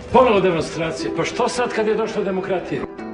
Ponovo demonstracije. Pa što sad kad je došla demokratija?